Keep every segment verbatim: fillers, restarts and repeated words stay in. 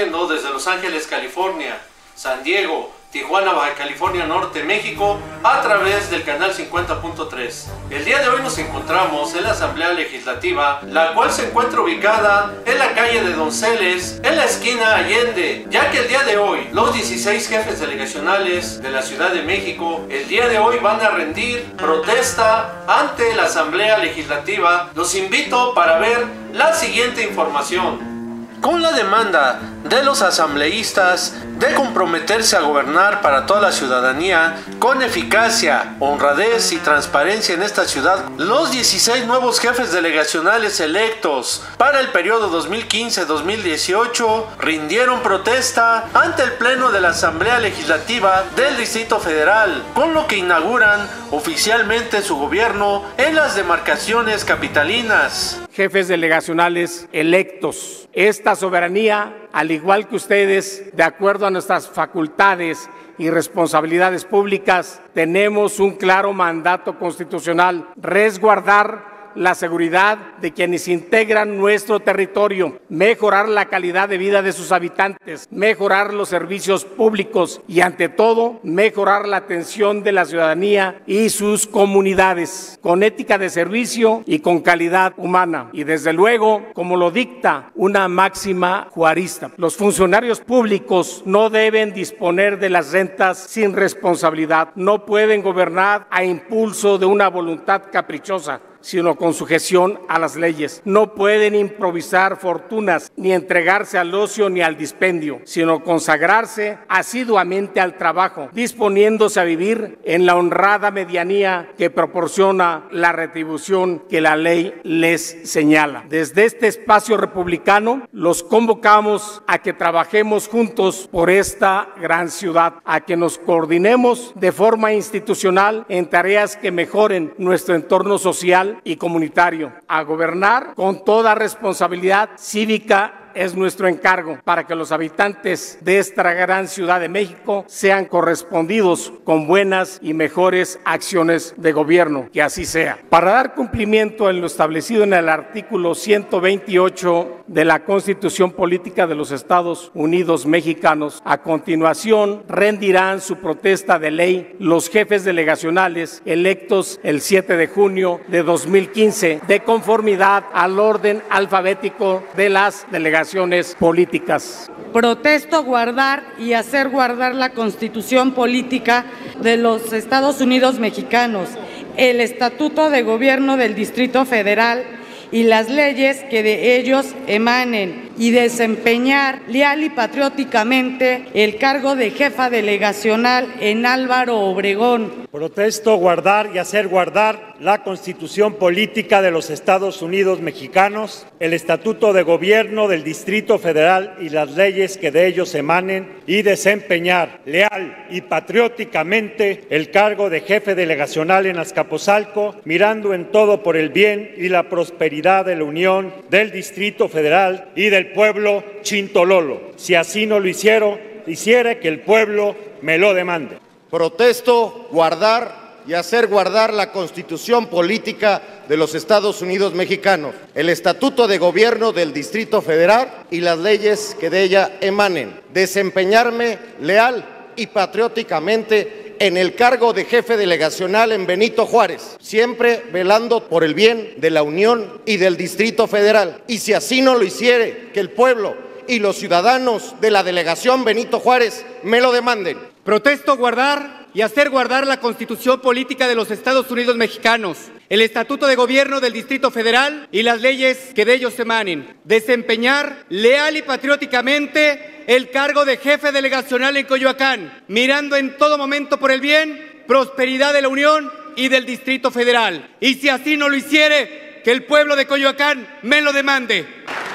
transmitiendo desde Los Ángeles, California, San Diego, Tijuana, Baja California Norte, México, a través del canal cincuenta punto tres. El día de hoy nos encontramos en la Asamblea Legislativa, la cual se encuentra ubicada en la calle de Donceles, en la esquina Allende, ya que el día de hoy los dieciséis jefes delegacionales de la Ciudad de México, el día de hoy van a rendir protesta ante la Asamblea Legislativa. Los invito para ver la siguiente información. Con la demanda de los asambleístas de comprometerse a gobernar para toda la ciudadanía con eficacia, honradez y transparencia en esta ciudad, los dieciséis nuevos jefes delegacionales electos para el periodo dos mil quince a dos mil dieciocho rindieron protesta ante el Pleno de la Asamblea Legislativa del Distrito Federal, con lo que inauguran oficialmente su gobierno en las demarcaciones capitalinas. Jefes delegacionales electos, esta soberanía, al igual que ustedes, de acuerdo a nuestras facultades y responsabilidades públicas, tenemos un claro mandato constitucional: resguardar la seguridad de quienes integran nuestro territorio, mejorar la calidad de vida de sus habitantes, mejorar los servicios públicos y, ante todo, mejorar la atención de la ciudadanía y sus comunidades, con ética de servicio y con calidad humana. Y, desde luego, como lo dicta una máxima juarista, los funcionarios públicos no deben disponer de las rentas sin responsabilidad, no pueden gobernar a impulso de una voluntad caprichosa, sino con sujeción a las leyes. No pueden improvisar fortunas, ni entregarse al ocio ni al dispendio, sino consagrarse asiduamente al trabajo, disponiéndose a vivir en la honrada medianía que proporciona la retribución que la ley les señala. Desde este espacio republicano, los convocamos a que trabajemos juntos por esta gran ciudad, a que nos coordinemos de forma institucional en tareas que mejoren nuestro entorno social y comunitario. A gobernar con toda responsabilidad cívica es nuestro encargo, para que los habitantes de esta gran Ciudad de México sean correspondidos con buenas y mejores acciones de gobierno. Que así sea. Para dar cumplimiento en lo establecido en el artículo ciento veintiocho de la Constitución Política de los Estados Unidos Mexicanos, a continuación rendirán su protesta de ley los jefes delegacionales electos el siete de junio de dos mil quince, de conformidad al orden alfabético de las delegaciones políticas. Protesto guardar y hacer guardar la Constitución Política de los Estados Unidos Mexicanos, el Estatuto de Gobierno del Distrito Federal y las leyes que de ellos emanen, y desempeñar leal y patrióticamente el cargo de jefa delegacional en Álvaro Obregón. Protesto guardar y hacer guardar la Constitución Política de los Estados Unidos Mexicanos, el Estatuto de Gobierno del Distrito Federal y las leyes que de ellos emanen, y desempeñar leal y patrióticamente el cargo de jefe delegacional en Azcapotzalco, mirando en todo por el bien y la prosperidad de la Unión, del Distrito Federal y del pueblo chintololo. Si así no lo hicieron, hiciera que el pueblo me lo demande. Protesto guardar y hacer guardar la Constitución Política de los Estados Unidos Mexicanos, el Estatuto de Gobierno del Distrito Federal y las leyes que de ella emanen. Desempeñarme leal y patrióticamente en el cargo de jefe delegacional en Benito Juárez, siempre velando por el bien de la Unión y del Distrito Federal. Y si así no lo hiciere, que el pueblo y los ciudadanos de la delegación Benito Juárez me lo demanden. Protesto guardar y hacer guardar la Constitución Política de los Estados Unidos Mexicanos, el Estatuto de Gobierno del Distrito Federal y las leyes que de ellos emanen. Desempeñar leal y patrióticamente el cargo de jefe delegacional en Coyoacán, mirando en todo momento por el bien, prosperidad de la Unión y del Distrito Federal. Y si así no lo hiciere, que el pueblo de Coyoacán me lo demande.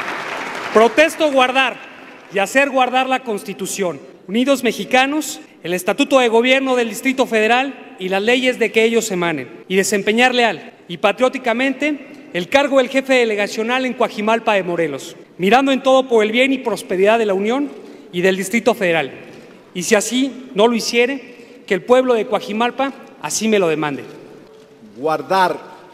Protesto guardar y hacer guardar la Constitución, Unidos Mexicanos, el Estatuto de Gobierno del Distrito Federal y las leyes de que ellos emanen, y desempeñar leal y patrióticamente el cargo del jefe delegacional en Coajimalpa de Morelos, mirando en todo por el bien y prosperidad de la Unión y del Distrito Federal. Y si así no lo hiciere, que el pueblo de Coajimalpa así me lo demande. Guardar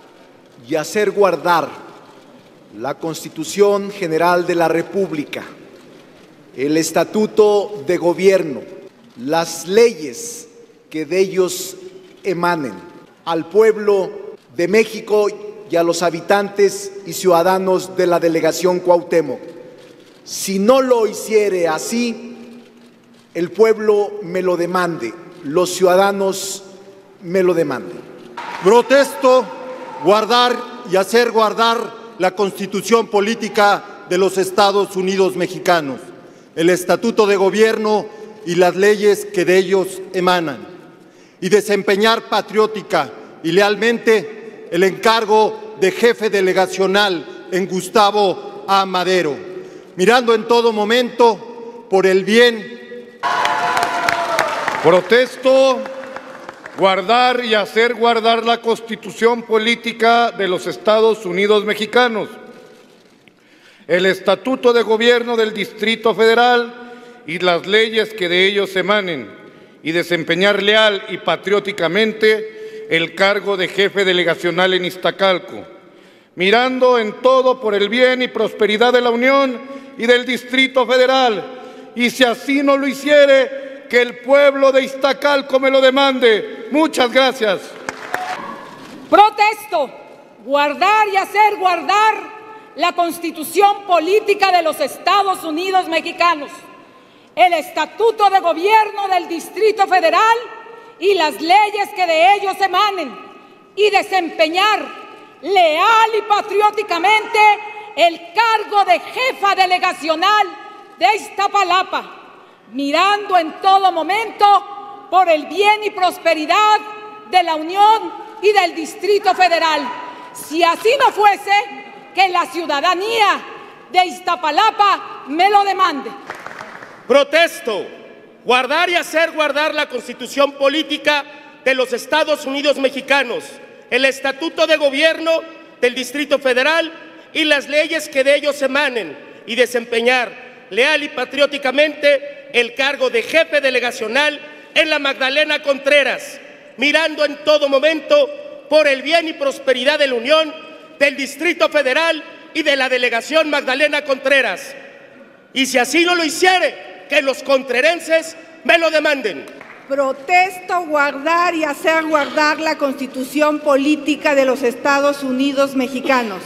y hacer guardar la Constitución General de la República, el estatuto de gobierno, las leyes que de ellos emanen, al pueblo de México y a los habitantes y ciudadanos de la delegación Cuauhtémoc. Si no lo hiciere así, el pueblo me lo demande, los ciudadanos me lo demanden. Protesto guardar y hacer guardar la Constitución Política de los Estados Unidos Mexicanos, el Estatuto de Gobierno y las leyes que de ellos emanan, y desempeñar patriótica y lealmente el encargo de jefe delegacional en Gustavo A. Madero, mirando en todo momento por el bien. Protesto guardar y hacer guardar la Constitución Política de los Estados Unidos Mexicanos, el Estatuto de Gobierno del Distrito Federal y las leyes que de ellos emanen, y desempeñar leal y patrióticamente el cargo de jefe delegacional en Iztacalco, mirando en todo por el bien y prosperidad de la Unión y del Distrito Federal, y si así no lo hiciere, que el pueblo de Iztacalco me lo demande. Muchas gracias. Protesto guardar y hacer guardar la Constitución Política de los Estados Unidos Mexicanos, el Estatuto de Gobierno del Distrito Federal y las leyes que de ellos emanen, y desempeñar leal y patrióticamente el cargo de jefa delegacional de Iztapalapa, mirando en todo momento por el bien y prosperidad de la Unión y del Distrito Federal. Si así no fuese, que la ciudadanía de Iztapalapa me lo demande. Protesto guardar y hacer guardar la Constitución Política de los Estados Unidos Mexicanos, el Estatuto de Gobierno del Distrito Federal y las leyes que de ellos emanen, y desempeñar leal y patrióticamente el cargo de jefe delegacional en la Magdalena Contreras, mirando en todo momento por el bien y prosperidad de la Unión, del Distrito Federal y de la delegación Magdalena Contreras. Y si así no lo hiciere, que los contrerenses me lo demanden. Protesto guardar y hacer guardar la Constitución Política de los Estados Unidos Mexicanos,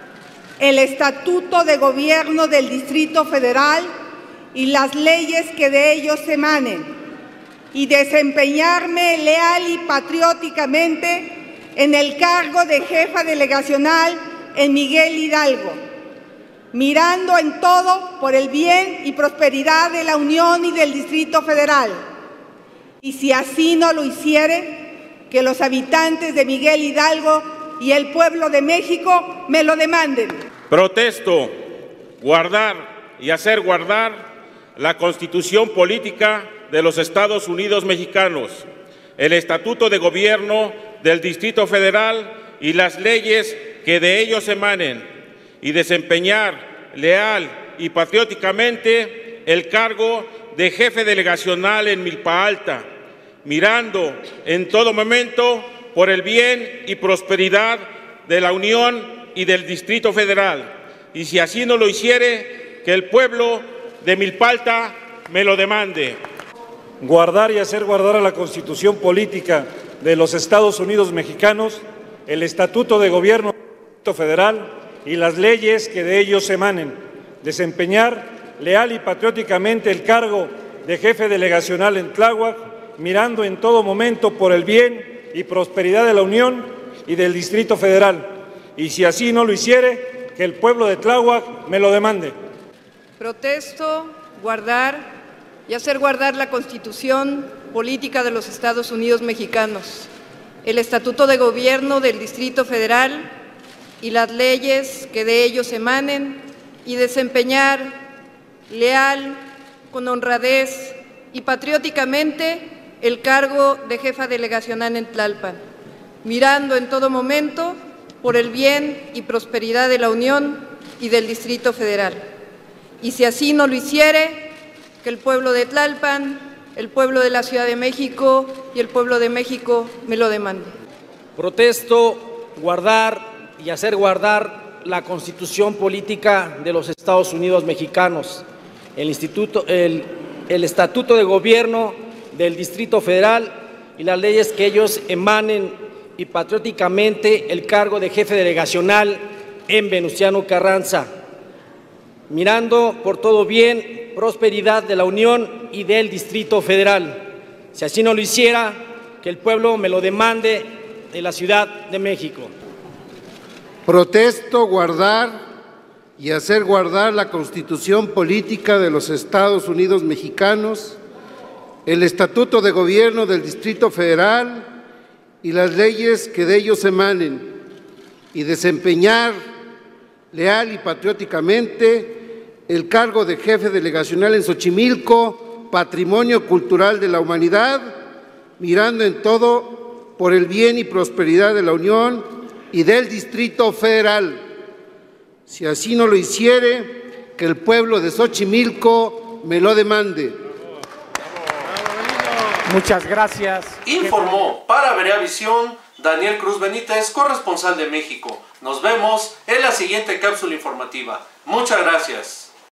el Estatuto de Gobierno del Distrito Federal y las leyes que de ellos emanen, y desempeñarme leal y patrióticamente en el cargo de jefa delegacional en Miguel Hidalgo, mirando en todo por el bien y prosperidad de la Unión y del Distrito Federal. Y si así no lo hiciere, que los habitantes de Miguel Hidalgo y el pueblo de México me lo demanden. Protesto guardar y hacer guardar la Constitución Política de los Estados Unidos Mexicanos, el Estatuto de Gobierno del Distrito Federal y las leyes que de ellos emanen, y desempeñar leal y patrióticamente el cargo de jefe delegacional en Milpa Alta, mirando en todo momento por el bien y prosperidad de la Unión y del Distrito Federal, y si así no lo hiciere, que el pueblo de Milpa Alta me lo demande. Guardar y hacer guardar a la Constitución Política de los Estados Unidos Mexicanos, el Estatuto de Gobierno del Distrito Federal y las leyes que de ellos emanen, desempeñar leal y patrióticamente el cargo de jefe delegacional en Tláhuac, mirando en todo momento por el bien y prosperidad de la Unión y del Distrito Federal, y si así no lo hiciere, que el pueblo de Tláhuac me lo demande. Protesto guardar y hacer guardar la Constitución Política de los Estados Unidos Mexicanos, el Estatuto de Gobierno del Distrito Federal y las leyes que de ellos emanen, y desempeñar leal, con honradez y patrióticamente el cargo de jefa delegacional en Tlalpan, mirando en todo momento por el bien y prosperidad de la Unión y del Distrito Federal. Y si así no lo hiciere, que el pueblo de Tlalpan, el pueblo de la Ciudad de México y el pueblo de México me lo demande. Protesto guardar y hacer guardar la Constitución Política de los Estados Unidos Mexicanos, el, instituto, el, el Estatuto de Gobierno del Distrito Federal y las leyes que ellos emanen, y patrióticamente el cargo de jefe delegacional en Venustiano Carranza, mirando por todo bien, prosperidad de la Unión y del Distrito Federal. Si así no lo hiciera, que el pueblo me lo demande de la Ciudad de México. Protesto guardar y hacer guardar la Constitución Política de los Estados Unidos Mexicanos, el Estatuto de Gobierno del Distrito Federal y las leyes que de ellos emanen, y desempeñar leal y patrióticamente el cargo de jefe delegacional en Xochimilco, Patrimonio Cultural de la Humanidad, mirando en todo por el bien y prosperidad de la Unión y del Distrito Federal. Si así no lo hiciere, que el pueblo de Xochimilco me lo demande. Muchas gracias. Informó para Vereavisión Daniel Cruz Benítez, corresponsal de México. Nos vemos en la siguiente cápsula informativa. Muchas gracias.